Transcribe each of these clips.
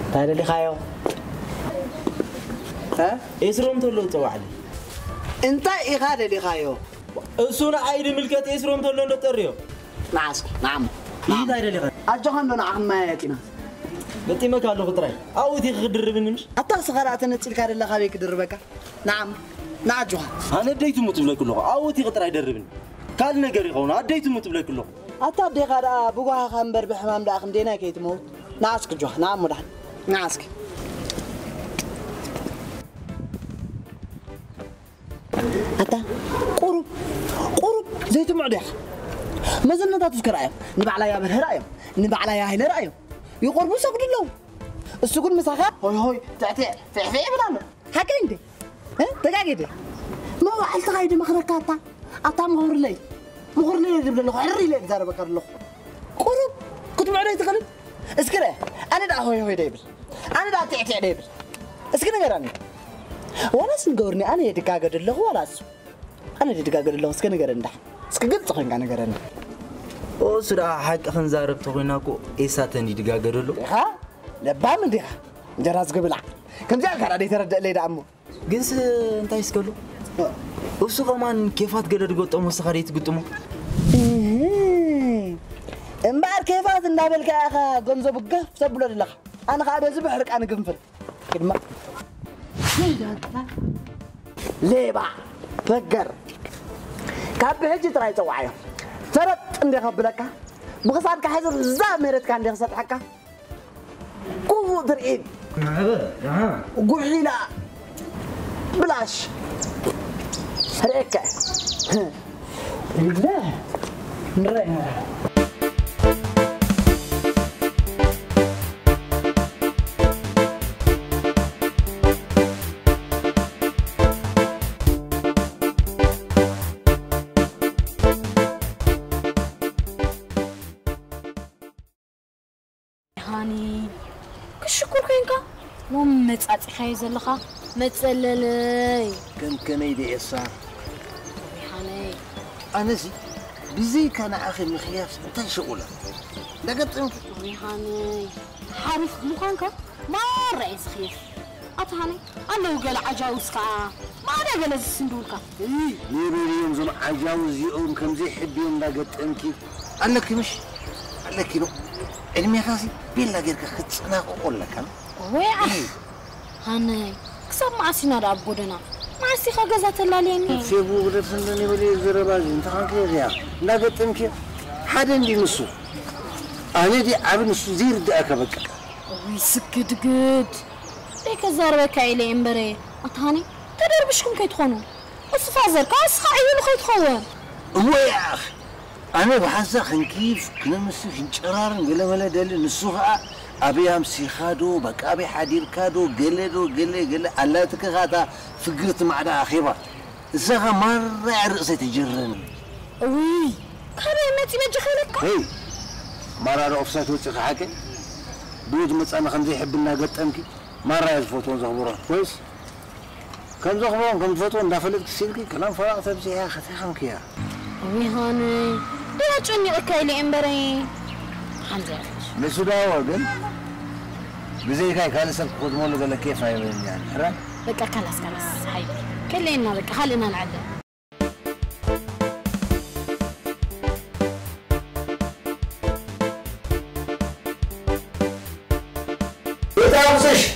هذا اللي خايو ها يسرون تلو توعلي انت ايه هذا اللي خايو السونا عيد ملكت يسرون تلو نتريو معسك نعم ايه هذا اللي خايو اجهن لنا عم ما ياتينا بتي ما كان له خطري او تي خدر بنمش اتا صغرات نتل كار الله خبيك دربك نعم نعجوها انا ديت موت بلا كله او تي خطر يدربني قال نجر يقونا ديت موت بلا كله اتا دي غدا بوغا خنبر بحمام داخم دينا كيتموت نعسك جوه نعم مدح نعسك اتا قرب زيت معدخ ما زلنا تذكر ايام نبع يا بن رايو نبع يا هيل رايو يقربوا سجد له السجود مساخه هوي تعتع فعفع بلا حكي انت ها دقاقيدي ما وحلت غايدي مخركاتا اتا مغور لي يجيب له عري لي دار بكر له قرب كنت معدي تقلب اسكره انا دا هوي ديبل انا دا تعتع ديبل اسكره غيراني وانا سنقورني انا يدقاقد له ولاس انا يدقاقد له اسكره غيرندا اسكغلص خنقا نغرن او سرا حق خنزارب تخويناكو ايساتن يدقاقدلو ها لبام انديها جراس قبلع كم جاك على تردد لي دعمو جنس انت يسكلو وسو كمان كيفات قدر قطمو سخريت قطمو امبار كيفات اندابلك يا اخا غنزو بقف سبلو لله انا قاعد ازبح رك انا قنفل كدما ليبا فقر كاب هجي تراي توعيو فرط اندي خبلك بخصان كحزر زامرت كان دي خصت حكا كوفو درئين قوحيلا بلاش هريكا لا نريها كشكر كينكا ومتصاصي خاي زلخا متصللي كم يدي إصار ريحاني أنا زي بزي كان أخي مخياف أنت شغلة لقيت أنت ريحاني حارف مخانكا ما رئيس خيف أطهاني أنا وقال عجاوز كا ما أنا قال السندولكا ليه يوم زم عجاوز يوم كم زي حب يوم لقيت أنكي قالك مش قالك ينو علمي خاصي بين لقيتك خدنا أقول لك أنا ويعي هاني كسب معسينا رابودنا معسي خجزت اللاليني سيبو بدر سندني بلي زرباجي انت خان كيف يا لقيت أنكي حدا عندي نصو أنا دي عبد نصو زير دقك بقى ويسكت قد ليك زاربك عيلي إمبري أطهاني تدر بشكم كي تخونوا وصفازر كاس خايلو خي تخون هو يا أخي أنا بحسه خن كيف كنا مسوي شرار قال ولا دل نسوها أبي أمسي خادو بك أبي حدير كادو قل الله تكغاتا فقرت معنا أخيبا زغا مرة رأسي تجرن وي كريمتي ما جخلك هي مرة أوفسات وتسخ حكي بود متصانا خمزي يحب لنا قد أمكي مرة يزفوتون زغبورات كويس كم زغبورون كم زفوتون دافلت كسيلكي كلام فراغ تبزي يا أخي تخمك يا وي هاني لا تعني أكايلي إمبري حنزل لسوداوة قل بزي كاي كان سلك خدمون قال لك كيف هاي يعني حرام بقى خلاص حبيبي كلنا بقى خلينا نعدل يتعبسش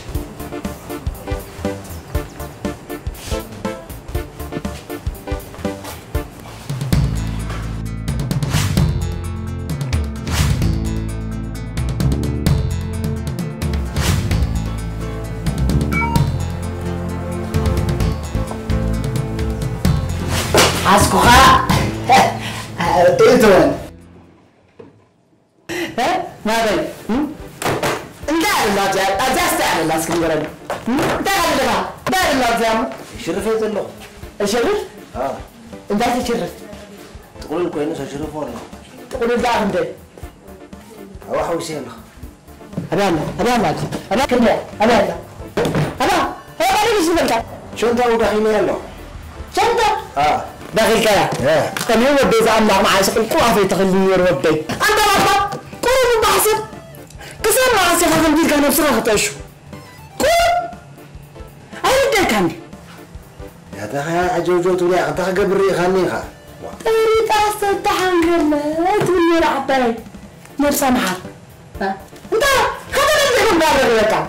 عسكوها ايتون ها ما بين ندار الله جاي اجاست على الله سكن غرد دار الله جام شرف يزلو شرف انت تشرف تقول لكم انه شرف ولا تقول لا انت هو حوسي الله انا كلمه انا هو مالي بسمك شو انت وداخل يلا شنطة داخل كذا كان يوم بدي زعمر مع شكل قوة في تخليني يربي أنت بابا كل يوم بحسب كسر مع سيف هذا البيت كان بسرعة تشو أنا أجوجو تولي أنت خبري خانيها طريقة استطحن كلا تقولي العباي نفس محل انت خذ لهم بارغ لك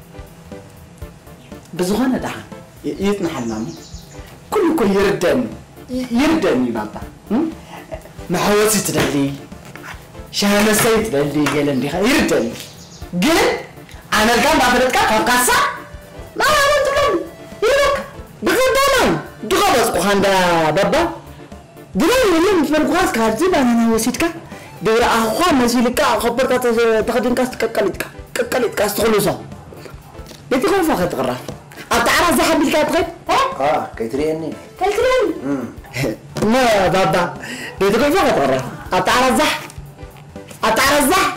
بزغانة دحان يتنحل نامي كل يردني بابا محوسي تدلي شامسي تدلي قال لي يردني قل أنا كان بعرفك كاسة ما عملت لهم يرك بقدامهم دخلت قهندا بابا دلوقتي لما تفرقوا كارتي أنا وسيتك دور أخوان مسيلك أخبرك تاخدين كاس كقلت كاس تخلصه بتكون فقط غرة أتعرف زحمة الكابغيب كيتريني ما بابا بتكون فقط غرة أتعرف زح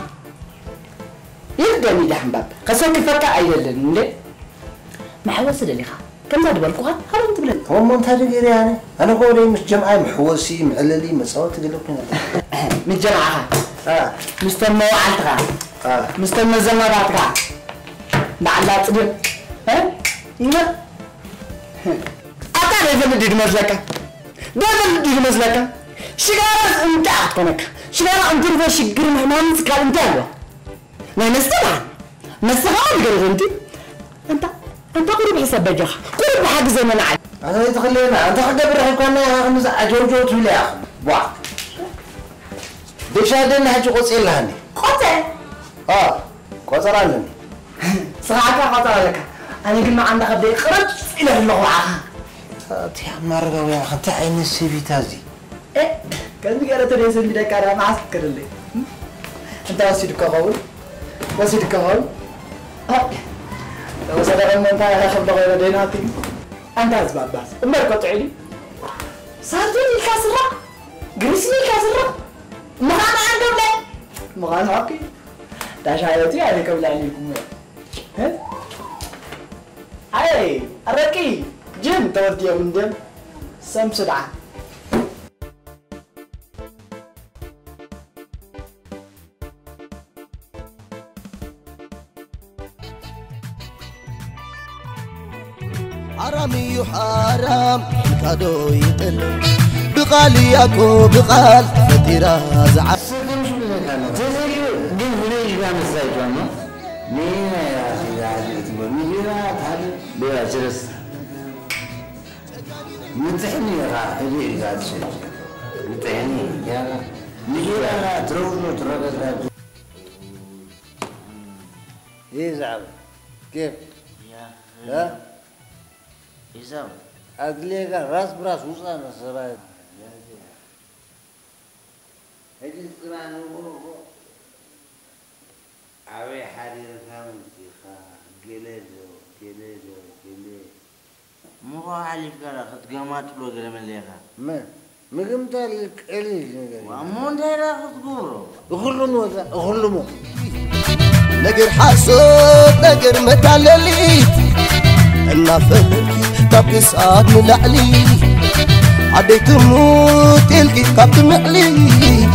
يبدأ دحين باب خسرت فكا أيلن ليه ما حوس اللي خا كم هذا بالكوها هذا تقول هم أنت هذي يعني أنا قولي مش جمعة محوسي معللي مساوات تقولكنا من جماعة مستمع وعلتها مستمع زمراتها بعد تقول إيه أتعرف اللي دي مزلكة ده اللي دي مزلكة شجرة أنت أتكنك شجرة أنت اللي شجر مهمان سكال أنت له ما نستغل أنت قريب حساب بجح قريب حق زي ما نعرف أنا يتخلينا أنت حق برا كنا خمسة أجوجو تولي أخ واحد ديش هذا نحكي قصير لهني قطع قصر عني صراحة قطع لك أنا قلنا عندك بدي خرج إلى اللغة تيام نارجو يا أخي تعين السيفي تازي إيه كان بيقرأ تريس بدي كارا ما أسكر اللي أنت وسيد كهول لو صدق من تاعي خبط غير ديناتي أنت أسباب بس أمر قطعي صارتني كسرة جريسني كسرة مغانا عندهم ليه مغانا أوكي تشايرتي عليك ولا عليكم ها هاي الركي جيم تودي من جيم سمسدعة حرامي حرام كادو يقل بقالي ياكو بقال فتيرا زعل كيف؟ ها؟ إيزام أقليك راس براس وصلنا سبعة هجي تقرأنا أبي حرير فهم تيخا جليدو مو علي كلا خد قامات لو قلم الليها ما قمت لك إلي وأمون دايرة خد قورو أغلمو نقر حاسوب نقر متعللي النافلكي تبقي ساعات من العلي عديت موت القي كابت محلي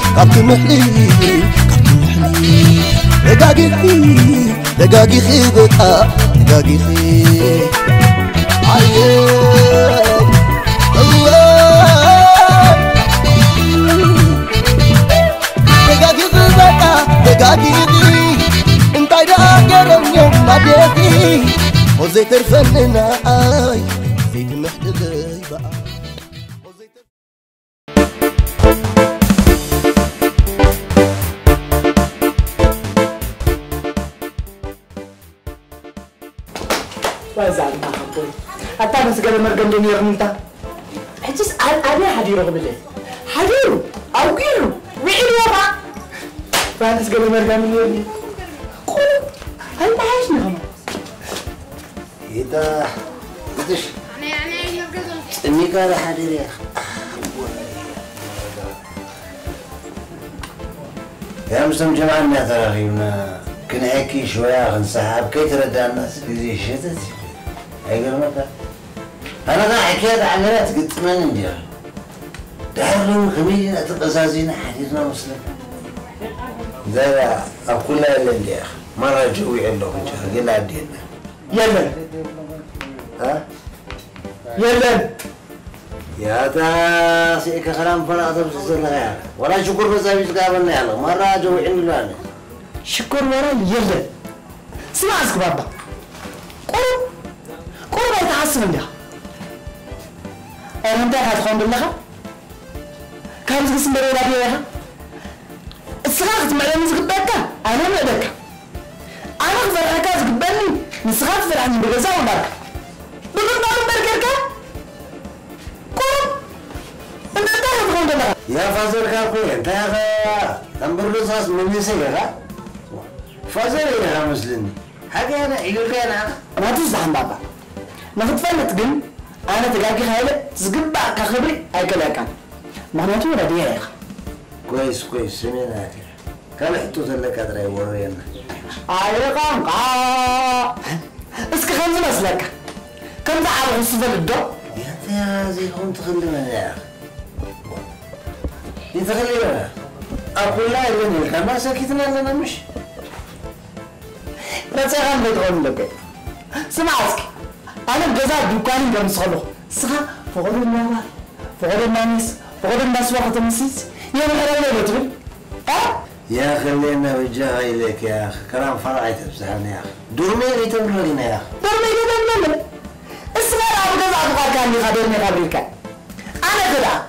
دقاقي خي قطع دقاقي خي عيين دقاقي خي قطع دقاقي خي انتاي دقاقرم يوم نبيتي وزيت الفننا اي زيت محددي بقى وزعل ما حبوي حتى بس قبل مرقم دنيا رمتا حجز أنا حديرو قبل حديرو أو كيرو وعيد وضع فانس قبل مرقم دنيا قولوا هل ما عايشنا هم إذا إيش إني قال حدير يا أخي يا مسلم جمعنا ترى كنا هيك شوية غنسحب كي تردى الناس في شتت هيقول مكا أنا قاعد حكيت عن ناس قلت ما ندير تعرفون خميجنا تقصازينا حديثنا مسلم ذا أقول لا اللي يا أخي مرة جوي عنده قلنا عدينا يلا ها يلا يا تا سيك خلام فلا تبصر لها ولا شكر بس أبي تقابلنا يلا مرة جو عندنا شكر ورا يلا سمع اسك بابا قرب يتحسن عندها أنت هتخون بالله كم تقسم بريلا بيها الصغار تسمع مزقبك أنا ما بدك أنا أقدر أكاز قبلني نصغر في العين بجزاء وبرك بقول ما بركرك قرب أنت هتخون بالله يا فازر كابوي أنت يا تنبر لصاص من يسير فازر يا مسلمي حاجة أنا يقول أنا ما تزعل بابا ما تتفلت قل أنا تلاقي خيالة تسقب كخبري أكل أكل ما نتوه رديها يا أخي كويس سمينا كم حطوا لك أدري ورينا عيقان اسك خمس مسلك كم تعال الصفة بالدو يا زي كنت تخلينا يا أخي يتخلينا أقول لا يبني كما سكتنا لنا مش لا تغام بتقول لك سمع اسك أنا بجزاء دكاني بمسخله سخا فقول الموال فقول المانيس فقول الناس وقت المسيس يا مهرب بتقول يا خلينا وجهها إليك يا أخي كلام فرعي تبسحني يا أخي دورمي اللي تمرنا يا أخي دورمي اللي تمرنا اسمع أبو جزاء دكان كان يخدمني قبلك أنا كده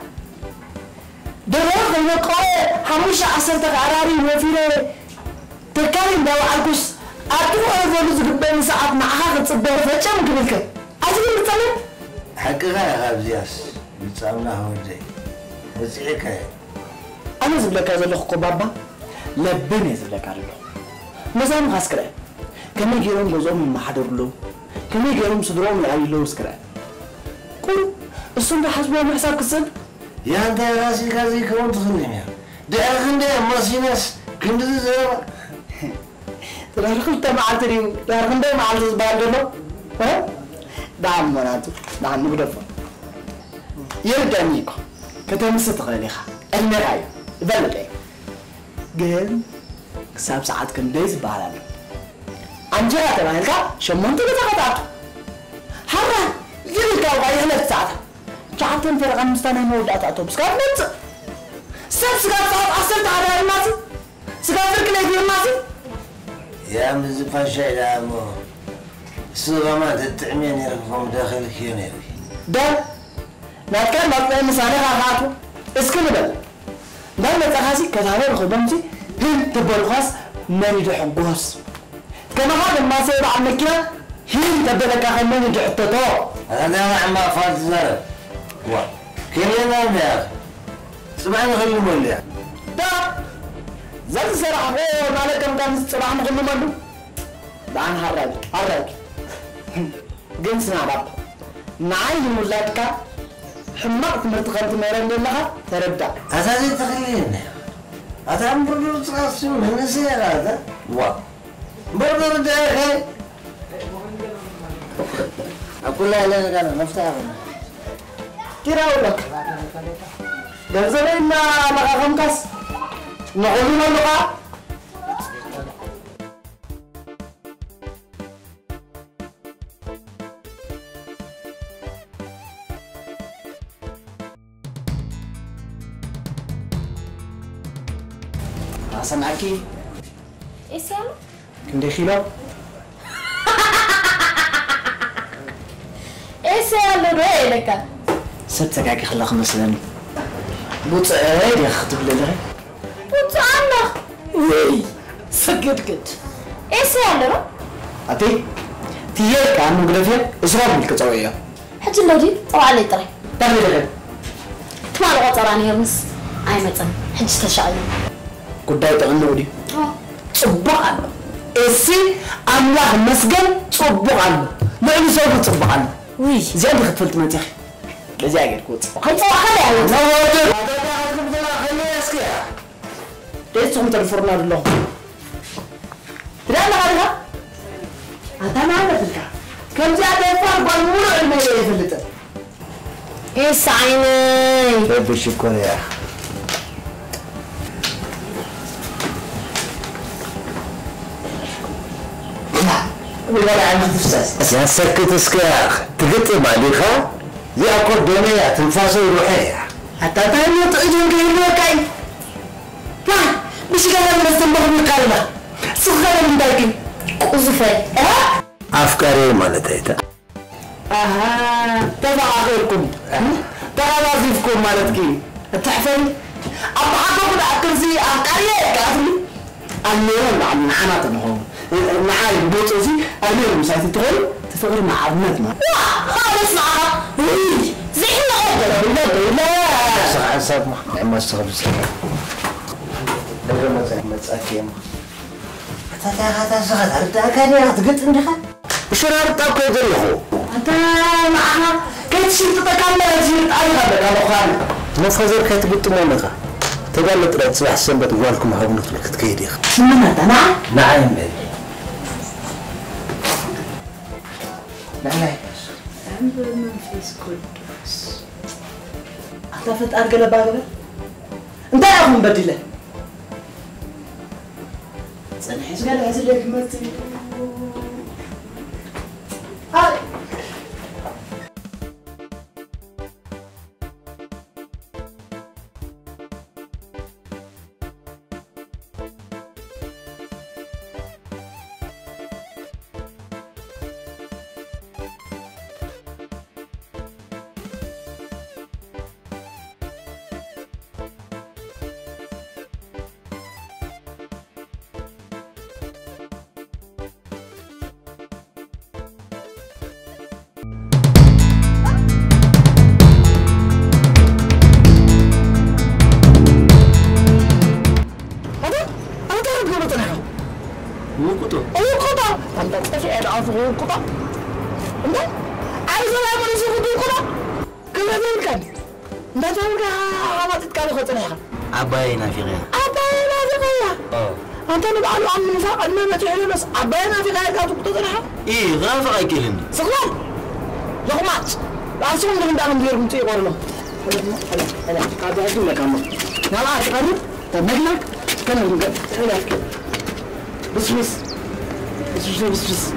دروغ المقاوة هموش عصرتك عراري وفيري تكلم دوا عالكوس أتوقع أفضل زقبين ساعات معها تصدر فتشام قبلك عايزين نتسلم حقها يا غاب زياس نتسامناها وجهي وسيلك هاي أنا زبلك هذا اللي بابا لبني زبلك هذا اللي مثلا مغاسكرة كم يجيرون جزء من محضر له كم يجيرون صدرون من عيل له سكرة قول الصندوق حسبه محساب كسب يا أنت يا راسي كذي كون تخليني يا ده خندق ماسيناس كنت تزرع ترى خلت مع تريم ترى خندق مع الزبال له ها دعم مراتو دعم نقدر يرجع نيكو كتير مستغل خا المراية بلد جن ساب ساعات كان دايز بعلنا أنجا ترى هلكا شمونتي بتاعته حرا يلقى وعيه ثلاث ساعات جاتن في رقم مستنى مودات أتوبس كار نت ساب سكار ساعات أصل تعالى الماسي سكار في كلية الماسي يا مزفا شيء لا مو الصغامات التعمين يرفعون داخلك ينيري ده ما كان مطلع مسانها هاتو اسكن بل ده متخاسي كتابة الخدمتي هن تبلغاس مريد حقوس كما هذا ما سير عن مكيا هن تبلغ كأخذ مريد حطتو هذا عما فات زرب وا كلنا يا أخي سبحان خلي مولي ده زل سرع هو مالك كم سبحان خلي مولي ده عن هرج جنسنا بابا نعيد مولاتك حماق مرتقلت ميران لها تربدا هذا زي تخلينا هذا عم برضو تقاسم من السيارة هذا وا برضو رجع خير أقول لا لا لا نفتح كيرا أقولك جزرين ما خمكس نقولنا اللغة سمعكي إيش يعني؟ كندي خيلو إيش يعني رأيك؟ ستك خلاق مثلا بوت عادي اختب لنا بوت عنك وي سكت إيش يعني؟ أتي تيجي عن مقدفة إسرائيل كتوية حتى لو دي طبعا لي ترى ترى لك تمام غطراني يمس أي مثلا حج تشعل قداي تغنودي صبعا إسي أملاح مسجن صبعا ما اللي سوى صبعا وي زين خطفلت ما تخي لزاجر كوت خلص خلي على لا هذا خلي اسكي ليش تقوم تلفرنا الله لا هذا هذا ما عندك كم زاد فرق والمرء ما يفلت إيش عيني طيب الشكر يا أخي ولا عندي تفسس يا سكت اسكي يا أخي تقطع بعديها يأكل دنيا تنفاسه روحية حتى تاني تأجون كيلو كاي لا مش قادر نستمر بالكلمة صغيرة من باقي وزفاي أفكاري مالتها تبع غيركم ترى وظيفكم مالتكي تحفل أبعادكم الأكرزي أكاريه كافلي الميرون عن حناتهم معاي بوتوزي الميرون ساعتي تقول تفكر مع عظمتنا خالص معها زي ما قلت لا صح صح ما استغرب ما تسأكيم هذا صغير هذا كان يعتقد إنك بشرار تأكل دريه أنت معها كيف شيء تتكلم زين أيها بك أخوان مفزر كيف تقول تمامك تقال لك تصبح السنة تقولكم هاونك لك تكيدي سمعنا أنت نعم نعم بي نعم أعتقد أرجل باقي أنت يا أخو مبدله سنحس قال عزلك متي هاي عباينا في غير أنت نبعلو عم نفاق المهمة تعلي بس عباينا في غير كاتو بتطرحها إيه غافق أي كلمة سغلال لغمات لا أسوم لهم دعم ديركم تي قولنا هلا قاعد أدو لك عمو يلا أتقرب تبنك كنا نقول بس بس بس بس بس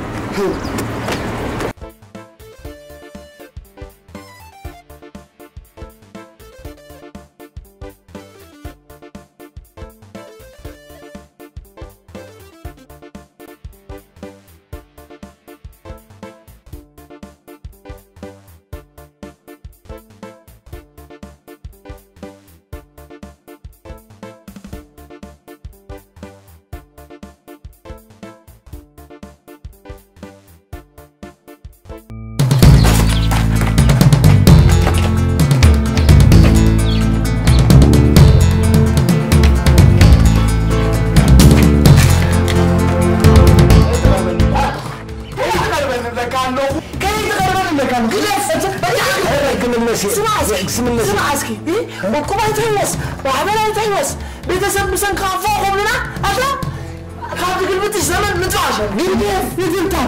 سمع اسكي وكما يتهوس وعملا يتهوس بيتسب مسن كافوهم لنا هذا كافي قلبت الزمن متعشر يدلتها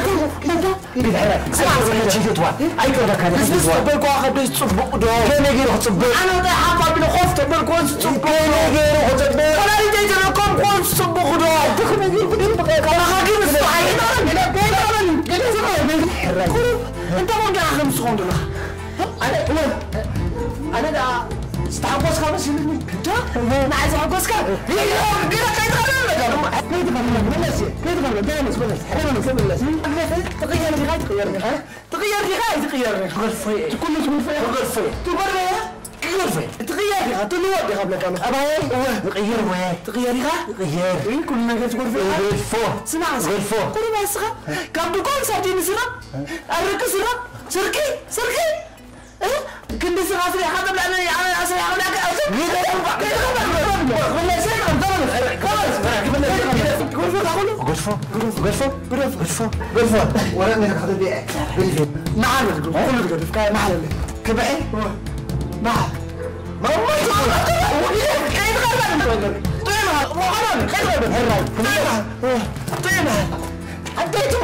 سمع اي كذا كان بس تبلكوا اخذ بس تصبق دو كان يجي تصبق انا ضي حافظ من خوف تبلكوا تصبق كان يجي تصبق ولا يجي لكم خوف تصبق دو تكون يجي بقى كان حاكم الصحيح انت ما قاعد خمس خوند أنا دا استحقوس خمس يوم كده أنا عايز أحقوس كده كده كده تغير غرفة تكون غرفة تبرر تغير تلوى قبل كم تغير كلنا تقول في غرفة سمع غرفة كل ما يسخن كم بكون ساعتين سرق أركز سرق سرقي كنت سافر هذا بلاني أنا أسوي هذاك غرفة ولا من هذا بيع نعم غرفة نعم كبعي نعم ما هو كيف غرفة طيب ما طيب عديتم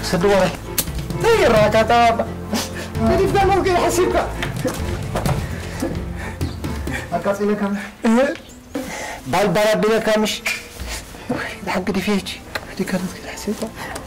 صدوري اي راكا طابا كيف ده ممكن يحسبك اكاسي لك بالبلد بلا كامش الحق دي فيك دي كانت كده حسيتها